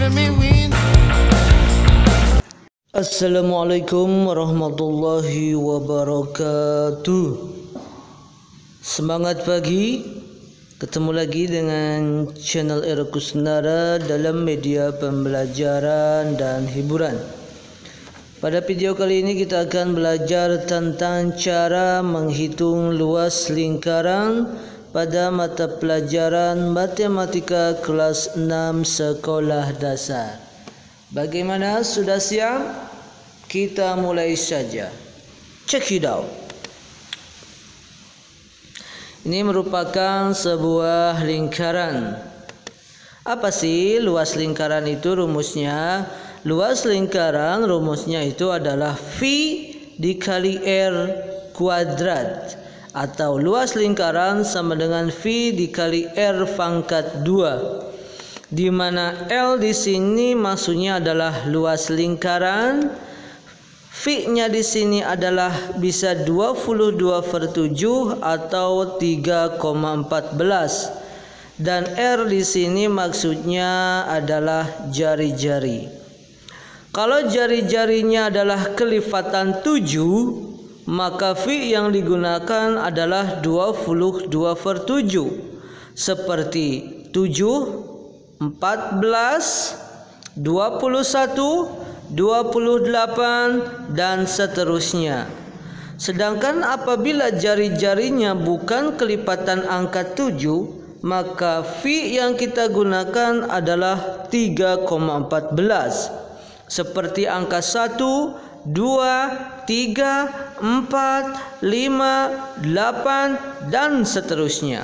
Assalamualaikum warahmatullahi wabarakatuh. Semangat pagi. Ketemu lagi dengan channel Erakusnara dalam media pembelajaran dan hiburan. Pada video kali ini kita akan belajar tentang cara menghitung luas lingkaran pada mata pelajaran matematika kelas 6 sekolah dasar. Bagaimana, sudah siap? Kita mulai saja. Check it out. Ini merupakan sebuah lingkaran. Apa sih luas lingkaran itu rumusnya? Luas lingkaran rumusnya itu adalah V dikali R kuadrat, atau luas lingkaran sama dengan V dikali R pangkat 2, di mana L di sini maksudnya adalah luas lingkaran, V-nya di sini adalah bisa 22/7 atau 3,14, dan R di sini maksudnya adalah jari-jari. Kalau jari-jarinya adalah kelipatan 7, maka V yang digunakan adalah 22/7, seperti 7, 14, 21, 28 dan seterusnya. Sedangkan apabila jari-jarinya bukan kelipatan angka 7, maka V yang kita gunakan adalah 3,14, seperti angka 1, 2, 3, 4, 5, 8 dan seterusnya.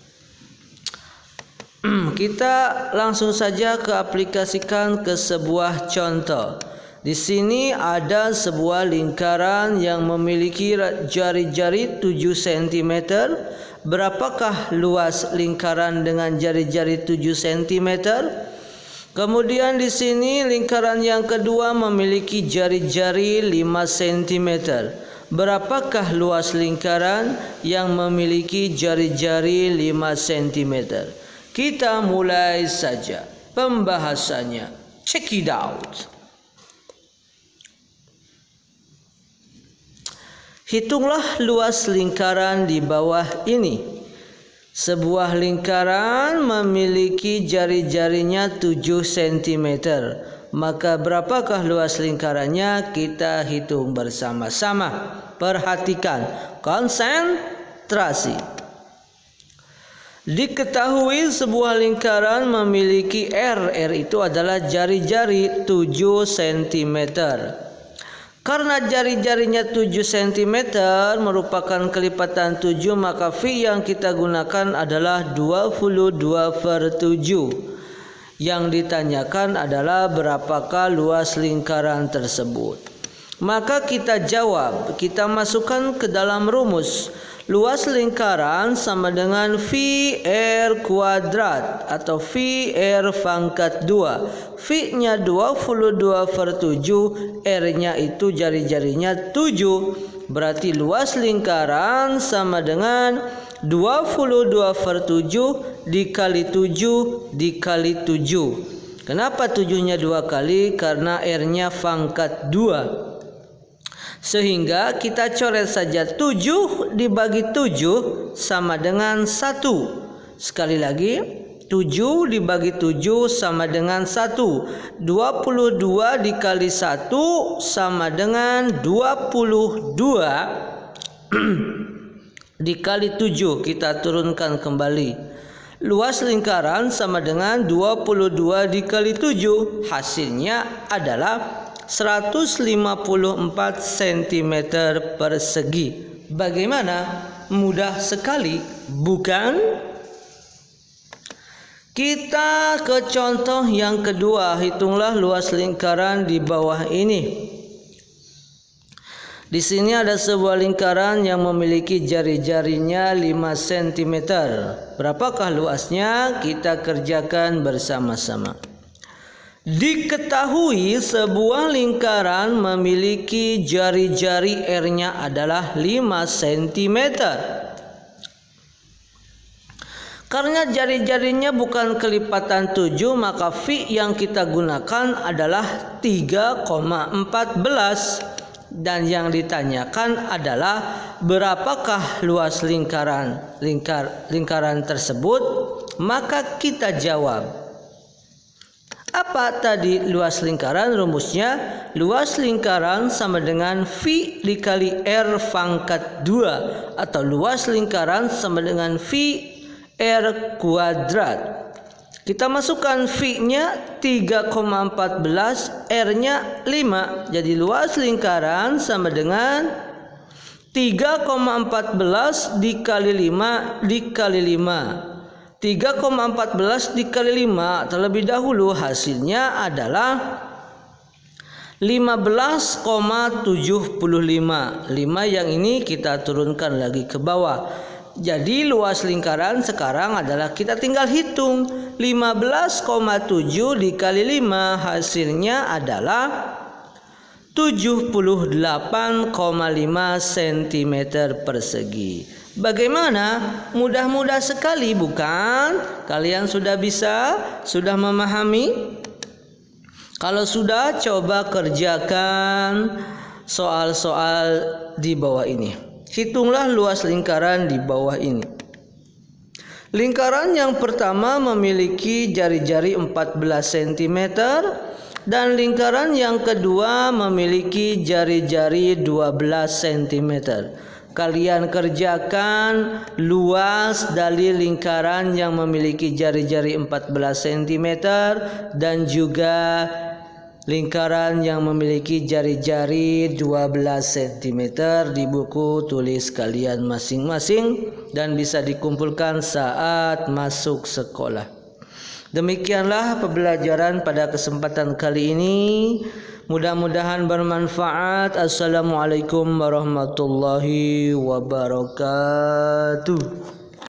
Kita langsung saja ke aplikasikan ke sebuah contoh. Di sini ada sebuah lingkaran yang memiliki jari-jari 7 cm. Berapakah luas lingkaran dengan jari-jari 7 cm? Kemudian di sini lingkaran yang kedua memiliki jari-jari 5 cm. Berapakah luas lingkaran yang memiliki jari-jari 5 cm? Kita mulai saja pembahasannya. Check it out. Hitunglah luas lingkaran di bawah ini. Sebuah lingkaran memiliki jari-jarinya 7 cm. Maka berapakah luas lingkarannya? Kita hitung bersama-sama. Perhatikan, konsentrasi. Diketahui sebuah lingkaran memiliki R. R itu adalah jari-jari 7 cm. Karena jari-jarinya 7 cm merupakan kelipatan 7, maka V yang kita gunakan adalah 22/7. Yang ditanyakan adalah berapakah luas lingkaran tersebut. Maka kita jawab, kita masukkan ke dalam rumus. Luas lingkaran sama dengan VR kuadrat atau VR pangkat 2. V-nya 22/7, R-nya itu jari-jarinya 7. Berarti luas lingkaran sama dengan 22/7 dikali 7 dikali 7. Kenapa 7-nya 2 kali? Karena R-nya pangkat 2. Sehingga kita coret saja 7 dibagi 7 sama dengan 1. Sekali lagi, 7 dibagi 7 sama dengan 1. 22 dikali 1 sama dengan 22 dikali 7. Kita turunkan kembali. Luas lingkaran sama dengan 22 dikali 7. Hasilnya adalah 154 cm persegi. Bagaimana? Mudah sekali, bukan? Kita ke contoh yang kedua. Hitunglah luas lingkaran di bawah ini. Di sini ada sebuah lingkaran yang memiliki jari-jarinya 5 cm. Berapakah luasnya? Kita kerjakan bersama-sama. Diketahui sebuah lingkaran memiliki jari-jari R-nya adalah 5 cm. Karena jari-jarinya bukan kelipatan 7, maka fi yang kita gunakan adalah 3,14. Dan yang ditanyakan adalah berapakah luas lingkaran tersebut? Maka kita jawab. Apa tadi luas lingkaran? Rumusnya luas lingkaran sama dengan V dikali R pangkat 2, atau luas lingkaran sama dengan V R kuadrat. Kita masukkan V-nya 3,14, R-nya 5. Jadi luas lingkaran sama dengan 3,14 dikali 5 dikali 5. 3,14 dikali 5. Terlebih dahulu hasilnya adalah 15,75. 5 yang ini kita turunkan lagi ke bawah. Jadi luas lingkaran sekarang adalah kita tinggal hitung 15,7 dikali 5, hasilnya adalah 78,5 cm persegi. Bagaimana? Mudah-mudah sekali, bukan? Kalian sudah bisa? Sudah memahami? Kalau sudah, coba kerjakan soal-soal di bawah ini. Hitunglah luas lingkaran di bawah ini. Lingkaran yang pertama memiliki jari-jari 14 cm dan lingkaran yang kedua memiliki jari-jari 12 cm. Kalian kerjakan luas dari lingkaran yang memiliki jari-jari 14 cm dan juga lingkaran yang memiliki jari-jari 12 cm di buku tulis kalian masing-masing dan bisa dikumpulkan saat masuk sekolah. Demikianlah pembelajaran pada kesempatan kali ini. Mudah-mudahan bermanfaat. Assalamualaikum warahmatullahi wabarakatuh.